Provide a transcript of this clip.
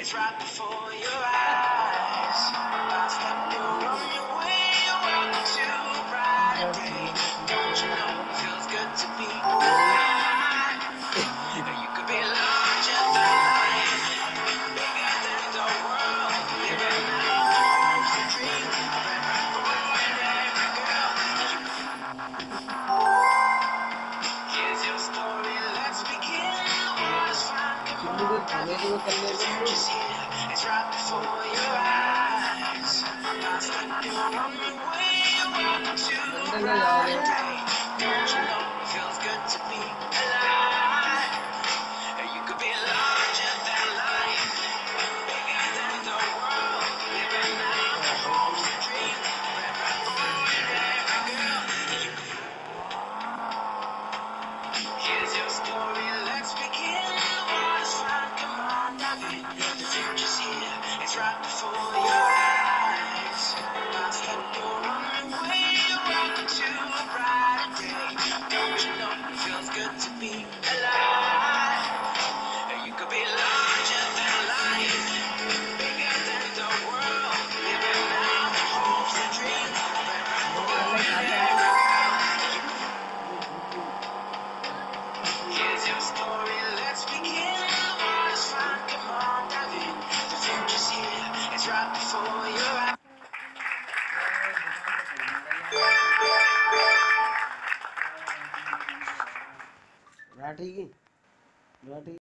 It's right before your eyes. Last step, you're on your way. You're welcome to a brighter day. Don't you know it feels good to be alive? You could be larger than life, bigger than the world. Living out the hopes and dreams of every boy and every girl. Here's your story, let's begin. The world is fine, come on, dive in. The future's here, it's right before your eyes. Past that you're on your way, you're welcome to a brighter day. Don't you know it feels good to be alive? You could be larger than life, bigger than the world. Living out the hopes and dreams of every boy and every girl. Here's your story, let's begin. The world is fine, come on, dive in. The future's here, it's right before your eyes. Past that you're on your way, you're welcome to a brighter day. Don't you know it feels good to be alive? You could be larger than life, bigger than the world. Living out the hopes and dreams of every boy and every girl. Here's your story, let's begin. The world is fine, come on, dive in. The future's here, it's right before your eyes. ठीक है।